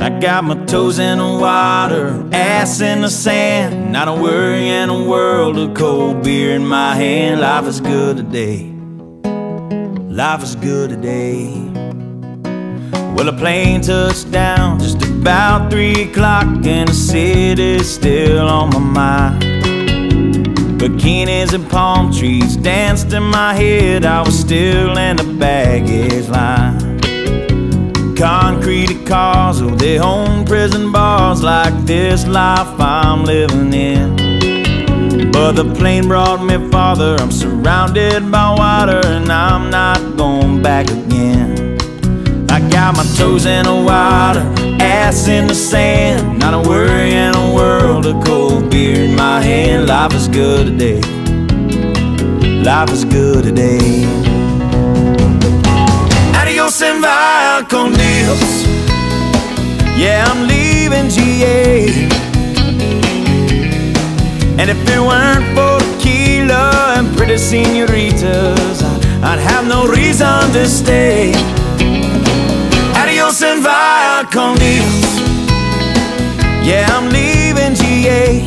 I got my toes in the water, ass in the sand, not a worry in a world of cold beer in my hand. Life is good today, life is good today. Well, a plane touched down just about 3 o'clock, and the city's still on my mind. Bikinis and palm trees danced in my head, I was still in the baggage line. Concrete cars, oh, they own prison bars, like this life I'm living in. But the plane brought me farther, I'm surrounded by water, and I'm not going back again. I got my toes in the water, ass in the sand, not a worry in a world of cold beer in my hand. Life is good today, life is good today. Adios and vaya con Dios, yeah, I'm leaving GA. And if it weren't for tequila and pretty senoritas, I'd have no reason to stay. Adios and vaya con Dios, yeah, I'm leaving GA.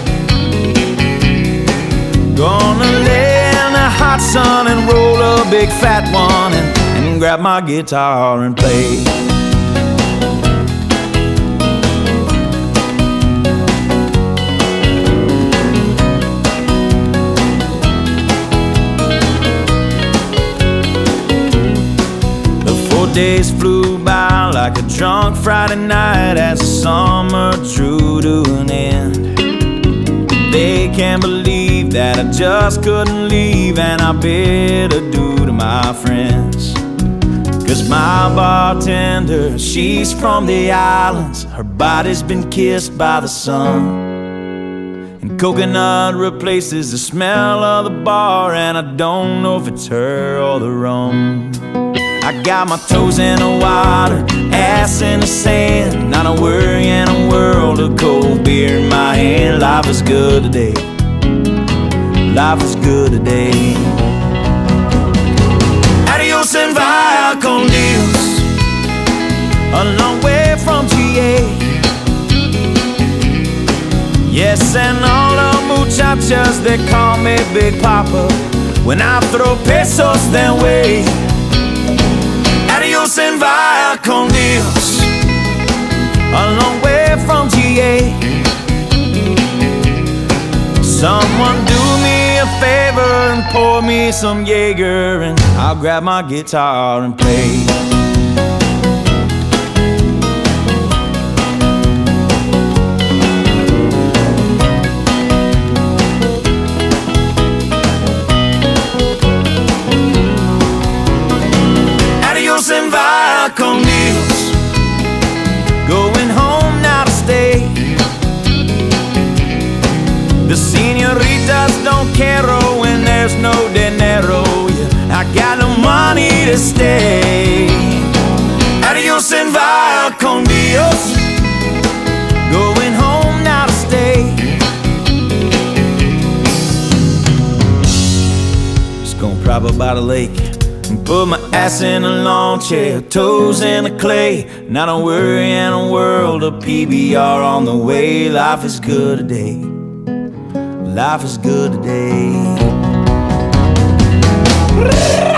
Gonna lay in the hot sun and roll a big fat one, and grab my guitar and play. Days flew by like a drunk Friday night as the summer drew to an end. They can't believe that I just couldn't leave, and I bid adieu to my friends. Cause my bartender, she's from the islands, her body's been kissed by the sun, and coconut replaces the smell of the bar, and I don't know if it's her or the rum. I got my toes in the water, ass in the sand, not a worry in a world of cold beer in my hand. Life is good today, life is good today. Adios and vaya con Dios, a long way from GA. Yes, and all the muchachas, they call me Big Papa when I throw pesos their way. Adios and vaya con Dios, a long way from GA. Someone do me a favor and pour me some Jaeger, and I'll grab my guitar and play. And vaya con Dios, going home now to stay. The senoritas don't care when there's no dinero, yeah, I got no money to stay. Adios and vaya con Dios, going home now to stay. Just gonna prop up by the lake and put my ass in a lawn chair, toes in the clay, not a worry in a world of PBR on the way. Life is good today, life is good today.